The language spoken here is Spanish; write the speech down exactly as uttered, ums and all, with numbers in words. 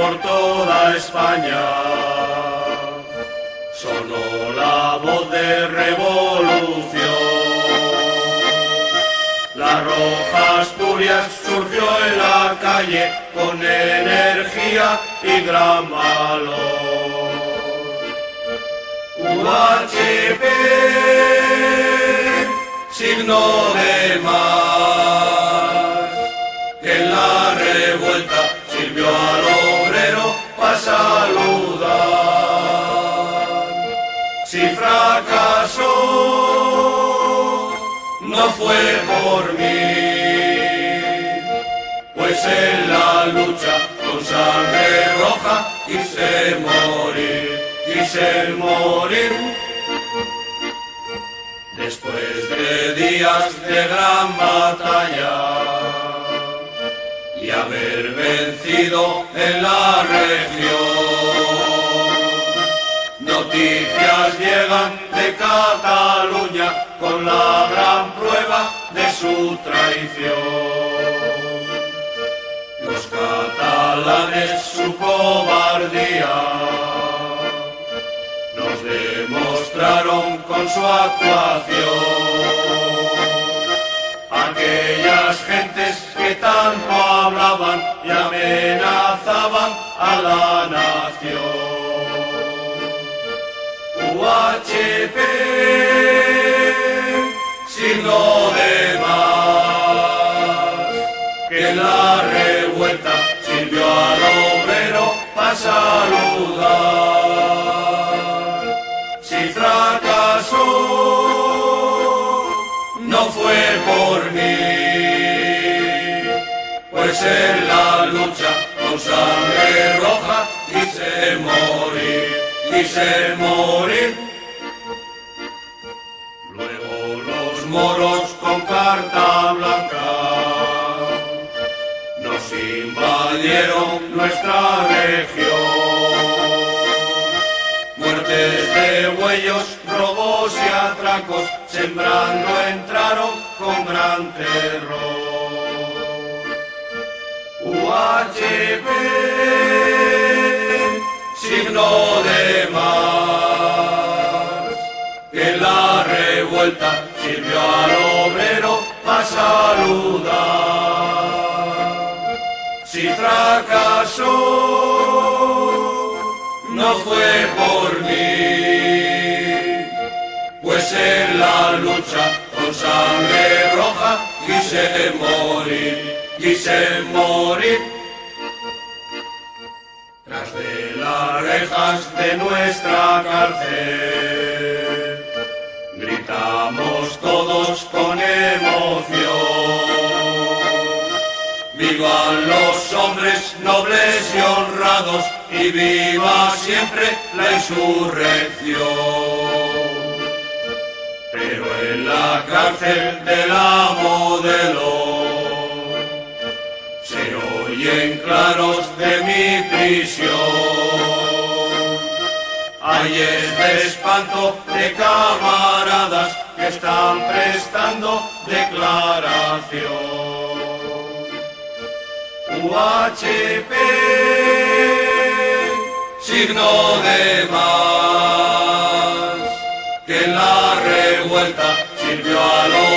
por toda España sonó la voz de revolución. La roja Asturias surgió en la calle con energía y gran valor. U H P, signo de más, que en la revuelta sirvió al obrero para saludar. Si fracasó, no fue por mí, pues en la lucha con sangre roja quise morir, quise morir. Después de días de gran batalla y haber vencido en la región, noticias llegan de Cataluña con la gran prueba de su traición. Los catalanes su cobardía nos demostraron con su actuación. Aquellas gentes que tanto hablaban y amenazaban a la nación. U H P, signo de más, que en la revuelta sirvió al obrero para saludar. Si fracasó, no fue por mí, pues en la lucha con sangre roja quise morir, quise morir. Luego los moros con carta blanca nos invadieron nuestra región. Muertes de bueyos, robos y atracos, sembrando entraron con gran terror. U H P, signo de más, que en la revuelta sirvió al obrero para saludar. Si fracasó, no fue por mí, pues en la lucha con sangre roja quise morir, quise morir. Tras de las rejas de nuestra cárcel, gritamos todos con emoción. Vivan los hombres nobles y honrados y viva siempre la insurrección. Pero en la cárcel de la Modelo se oyen claros de mi prisión. Hay de espanto de camaradas que están prestando declaración. U H P, signo de más, que en la revuelta sirvió a los